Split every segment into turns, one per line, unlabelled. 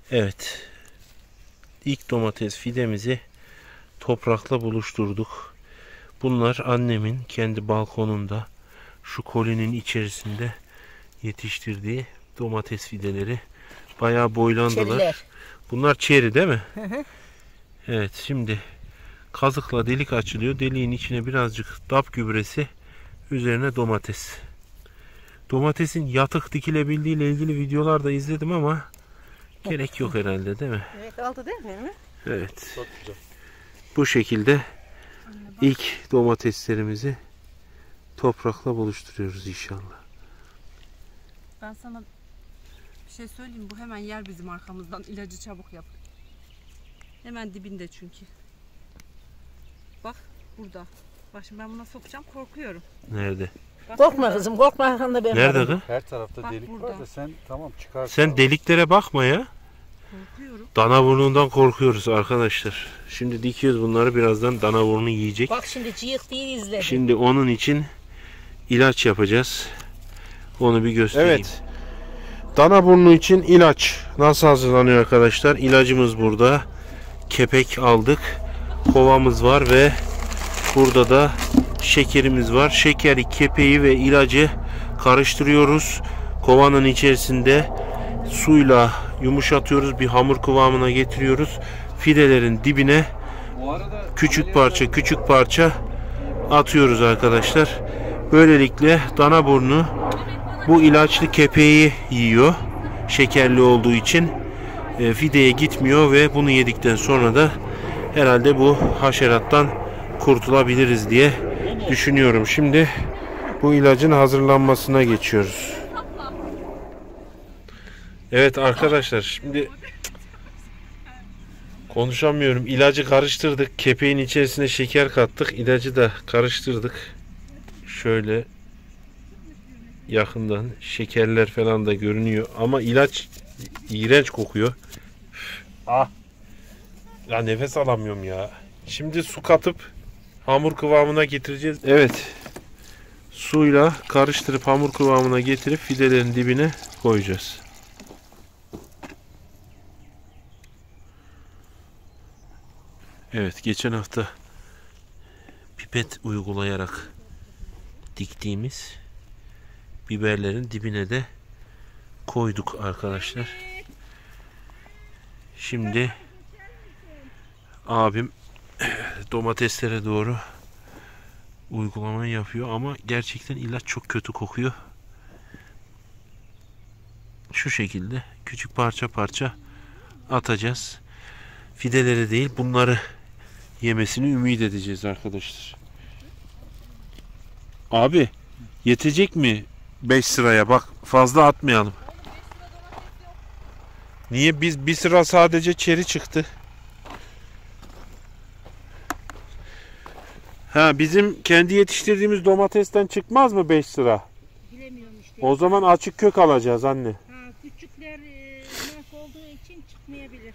Evet. İlk domates fidemizi toprakla buluşturduk. Bunlar annemin kendi balkonunda şu kolinin içerisinde yetiştirdiği domates fideleri. Bayağı boylandılar.
Çeriler.
Bunlar çeri değil mi?
Hı hı.
Evet, şimdi kazıkla delik açılıyor. Deliğin içine birazcık DAP gübresi, üzerine domates. Domatesin yatık dikilebildiği ile ilgili videolar da izledim ama gerek yok herhalde değil mi?
Evet, aldı değil mi?
Evet.
Çok güzel.
Bu şekilde ilk domateslerimizi toprakla buluşturuyoruz inşallah.
Ben sana bir şey söyleyeyim, bu hemen yer bizim arkamızdan, ilacı çabuk yap. Hemen dibinde çünkü. Bak burada. Bak şimdi ben buna sokacağım, korkuyorum.
Nerede?
Bak
Korkma
burada.
kızım, korkma arkanda ben
Nerede
varım.
kız?
Her tarafta
Bak
delik
burada.
var da sen tamam çıkarsın.
Sen deliklere bakma ya.
Korkuyorum.
Dana burnundan korkuyoruz arkadaşlar. Şimdi dikiyoruz bunları, birazdan dana burnu yiyecek.
Bak şimdi cıyık değil izle.
Şimdi onun için ilaç yapacağız. Onu bir göstereyim. Evet. Dana burnu için ilaç nasıl hazırlanıyor arkadaşlar? İlacımız burada. Kepek aldık. Kovamız var ve burada da şekerimiz var. Şekeri, kepeği ve ilacı karıştırıyoruz. Kovanın içerisinde suyla yumuşatıyoruz. Bir hamur kıvamına getiriyoruz. Fidelerin dibine küçük parça atıyoruz arkadaşlar. Böylelikle dana burnu bu ilaçlı kepeği yiyor. Şekerli olduğu için fideye gitmiyor ve bunu yedikten sonra da herhalde bu haşerattan kurtulabiliriz diye düşünüyorum. Şimdi bu ilacın hazırlanmasına geçiyoruz. Evet arkadaşlar, şimdi konuşamıyorum. İlacı karıştırdık. Kepeğin içerisine şeker kattık. İlacı da karıştırdık. Şöyle yakından şekerler falan da görünüyor. Ama ilaç iğrenç kokuyor. Ah. Ya nefes alamıyorum ya. Şimdi su katıp hamur kıvamına getireceğiz. Evet. Suyla karıştırıp hamur kıvamına getirip fidelerin dibine koyacağız. Evet, geçen hafta pipet uygulayarak diktiğimiz biberlerin dibine de koyduk arkadaşlar. Şimdi abim domateslere doğru uygulamayı yapıyor ama gerçekten ilaç çok kötü kokuyor. Şu şekilde küçük parça atacağız. Fideleri değil, bunları yemesini ümit edeceğiz arkadaşlar. Abi yetecek mi 5 sıraya? Bak fazla atmayalım. Niye? Biz bir sıra sadece çeri çıktı. Ha, bizim kendi yetiştirdiğimiz domatesten çıkmaz mı 5 sıra?
Bilemiyorum işte.
O zaman açık kök alacağız anne.
Ha, küçükler olduğu için çıkmayabilir.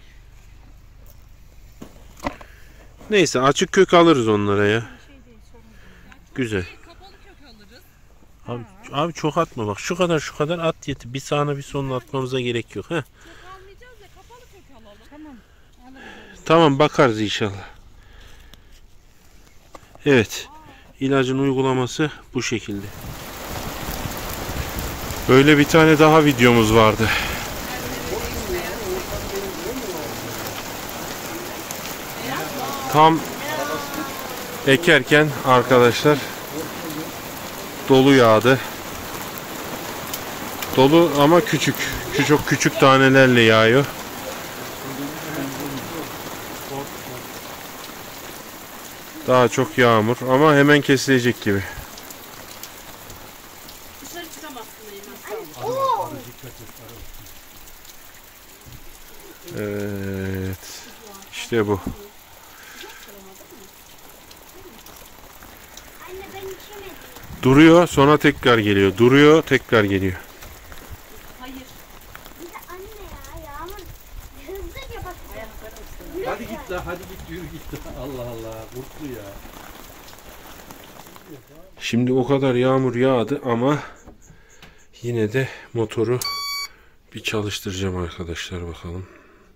Neyse, açık kök alırız onlara ya. Güzel.
Kapalı kök alırız.
Abi çok atma bak. Şu kadar at yeter. Bir sağına bir soluna atmamıza gerek yok. Heh.
Kök almayacağız ya, kapalı kök alalım.
Tamam. Alırız.
Tamam, bakarız inşallah. Evet. İlacın uygulaması bu şekilde. Böyle bir tane daha videomuz vardı. Tam ekerken arkadaşlar dolu yağdı. Dolu ama küçük. Çok küçük tanelerle yağıyor. Daha çok yağmur ama hemen kesilecek gibi.
Dışarı çıkamazsın Eymen.
Evet. İşte bu. Duruyor, sonra tekrar geliyor. Duruyor, tekrar geliyor.
Hayır.
Anne ya Yağmur hızlıca bak.
Hadi git la, hadi git, yürü git. Allah Allah, mutlu ya.
Şimdi o kadar yağmur yağdı ama yine de motoru bir çalıştıracağım arkadaşlar, bakalım.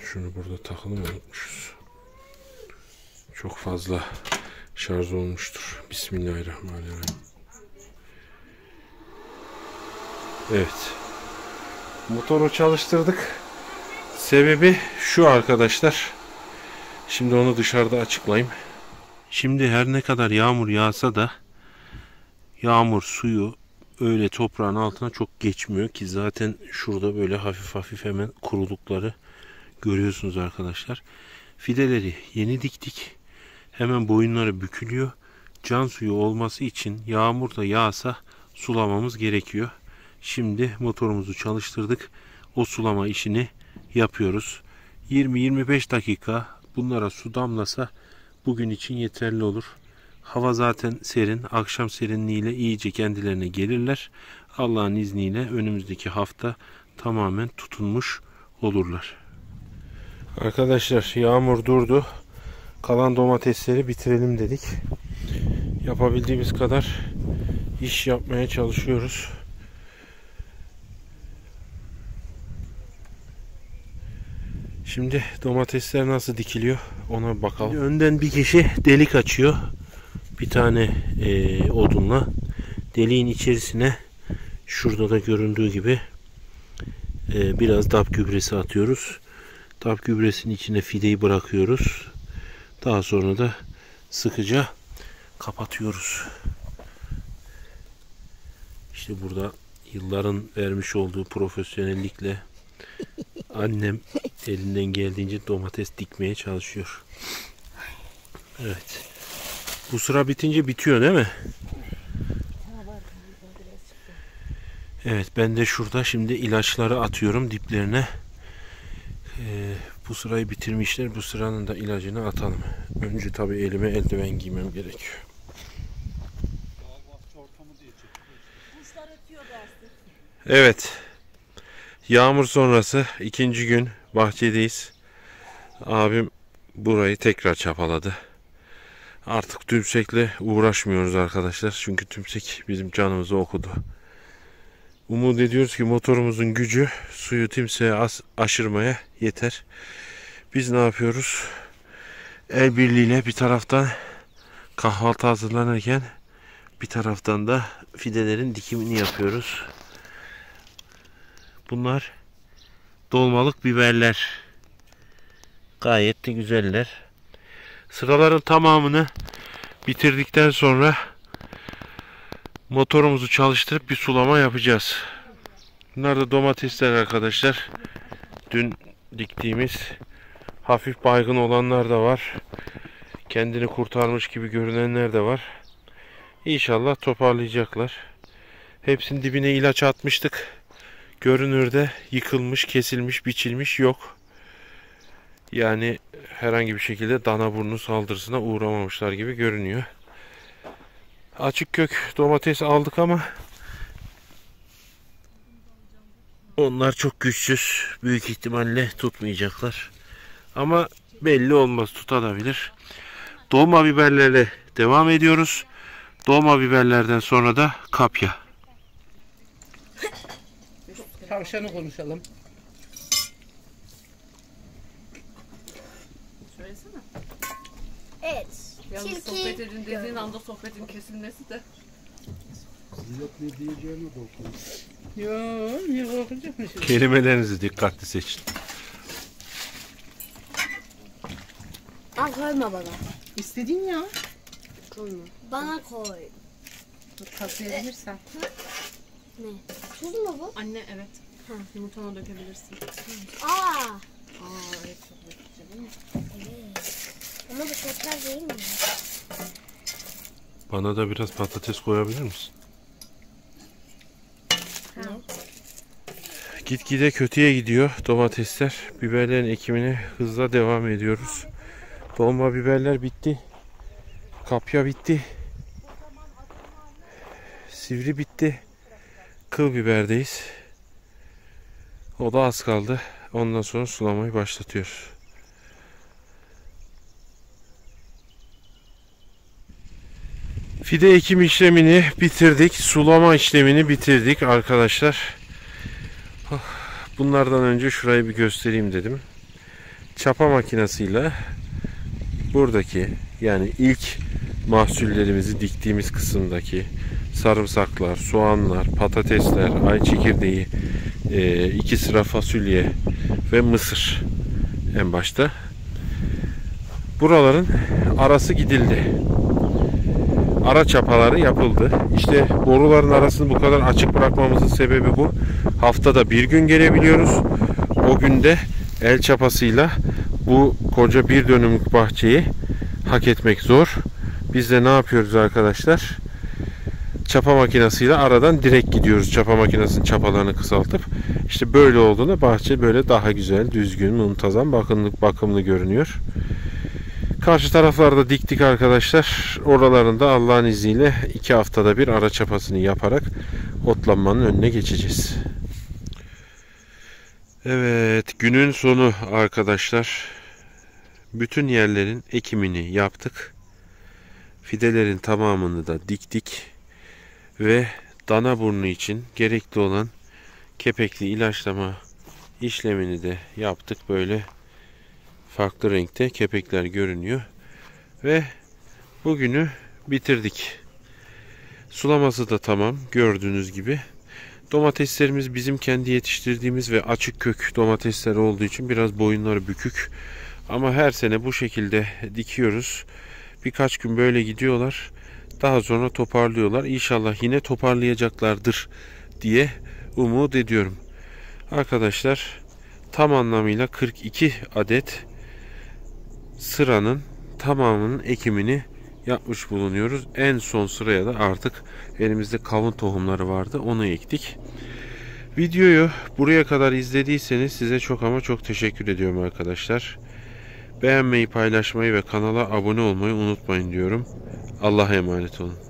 Şunu burada takılı mı unutmuşuz? Çok fazla şarj olmuştur. Bismillahirrahmanirrahim. Evet. Motoru çalıştırdık. Sebebi şu arkadaşlar. Şimdi onu dışarıda açıklayayım. Şimdi her ne kadar yağmur yağsa da yağmur suyu öyle toprağın altına çok geçmiyor ki zaten şurada böyle hafif hafif hemen kurulukları görüyorsunuz arkadaşlar. Fideleri yeni diktik. Hemen boyunları bükülüyor. Can suyu olması için yağmur da yağsa sulamamız gerekiyor. Şimdi motorumuzu çalıştırdık. O sulama işini yapıyoruz. 20-25 dakika bunlara su damlasa bugün için yeterli olur. Hava zaten serin. Akşam serinliğiyle iyice kendilerine gelirler. Allah'ın izniyle önümüzdeki hafta tamamen tutunmuş olurlar. Arkadaşlar yağmur durdu. Kalan domatesleri bitirelim dedik. Yapabildiğimiz kadar iş yapmaya çalışıyoruz. Şimdi domatesler nasıl dikiliyor ona bakalım. Şimdi önden bir kişi delik açıyor. Bir tane odunla. Deliğin içerisine şurada da göründüğü gibi biraz DAP gübresi atıyoruz. DAP gübresinin içine fideyi bırakıyoruz. Daha sonra da sıkıca kapatıyoruz. İşte burada yılların vermiş olduğu profesyonellikle annem elinden geldiğince domates dikmeye çalışıyor. Evet. Bu sıra bitince bitiyor değil mi? Evet, ben de şurada şimdi ilaçları atıyorum diplerine. Bu sırayı bitirmişler. Bu sıranın da ilacını atalım. Önce tabii elime eldiven giymem gerekiyor. Evet. Yağmur sonrası ikinci gün bahçedeyiz. Abim burayı tekrar çapaladı. Artık tümsekle uğraşmıyoruz arkadaşlar. Çünkü tümsek bizim canımızı okudu. Umut ediyoruz ki motorumuzun gücü suyu tümseğe aşırmaya yeter. Biz ne yapıyoruz? El birliğiyle bir taraftan kahvaltı hazırlanırken bir taraftan da fidelerin dikimini yapıyoruz. Bunlar dolmalık biberler. Gayet de güzeller. Sıraların tamamını bitirdikten sonra motorumuzu çalıştırıp bir sulama yapacağız. Bunlar da domatesler arkadaşlar. Dün diktiğimiz hafif baygın olanlar da var. Kendini kurtarmış gibi görünenler de var. İnşallah toparlayacaklar. Hepsinin dibine ilaç atmıştık. Görünürde yıkılmış, kesilmiş, biçilmiş yok. Yani herhangi bir şekilde danaburnu saldırısına uğramamışlar gibi görünüyor. Açık kök domates aldık ama onlar çok güçsüz. Büyük ihtimalle tutmayacaklar. Ama belli olmaz, tutabilir. Dolma biberlerle devam ediyoruz. Dolma biberlerden sonra da kapya.
Tavşanı konuşalım.
Söylesene.
Evet.
Yalnız
Tilki
sohbet edin dediğin anda sohbetin kesilmesi de.
Millet ne diyeceğine korkuyor.
Yo, niye korkacakmışız?
Kelimelerinizi dikkatli seçin.
Al koyma bana.
İstediğin ya.
Koyma. Bana koy.
Kasayabilirsen.
Ne? Tuz mu bu?
Anne evet. Yumurtana dökebilirsin.
Aa.
Evet.
Evet. Ama bu şeker değil mi?
Bana da biraz patates koyabilir misin? Gitgide kötüye gidiyor domatesler. Biberlerin ekimine hızla devam ediyoruz. Dolma biberler bitti. Kapya bitti. Sivri bitti. Kıl biberdeyiz. O da az kaldı. Ondan sonra sulamayı başlatıyoruz. Fide ekim işlemini bitirdik. Sulama işlemini bitirdik arkadaşlar. Bunlardan önce şurayı bir göstereyim dedim. çapa makinesiyle buradaki, yani ilk mahsullerimizi diktiğimiz kısımdaki sarımsaklar, soğanlar, patatesler, ay çekirdeği, 2 sıra fasulye ve mısır en başta. Buraların arası gidildi. Ara çapaları yapıldı. İşte boruların arasını bu kadar açık bırakmamızın sebebi bu. Haftada bir gün gelebiliyoruz. O günde el çapasıyla bu koca 1 dönümlük bahçeyi hak etmek zor. Biz de ne yapıyoruz arkadaşlar? Çapa makinesiyle aradan direkt gidiyoruz. Çapa makinesinin çapalarını kısaltıp. İşte böyle olduğunda bahçe böyle daha güzel, düzgün, muntazam, bakımlı görünüyor. Karşı taraflarda diktik arkadaşlar. Oralarında Allah'ın izniyle 2 haftada bir ara çapasını yaparak otlanmanın önüne geçeceğiz. Evet, günün sonu arkadaşlar. Bütün yerlerin ekimini yaptık. Fidelerin tamamını da diktik. Ve dana burnu için gerekli olan kepekli ilaçlama işlemini de yaptık. Böyle farklı renkte kepekler görünüyor. Ve bugünü bitirdik. Sulaması da tamam, gördüğünüz gibi. Domateslerimiz bizim kendi yetiştirdiğimiz ve açık kök domatesler olduğu için biraz boyunları bükük. Ama her sene bu şekilde dikiyoruz. Birkaç gün böyle gidiyorlar. Daha sonra toparlıyorlar. İnşallah yine toparlayacaklardır diye umut ediyorum. Arkadaşlar, tam anlamıyla 42 adet sıranın tamamının ekimini yapmış bulunuyoruz. En son sıraya da artık elimizde kavun tohumları vardı. Onu ektik. Videoyu buraya kadar izlediyseniz size çok ama çok teşekkür ediyorum arkadaşlar. Beğenmeyi, paylaşmayı ve kanala abone olmayı unutmayın diyorum. Allah'a emanet olun.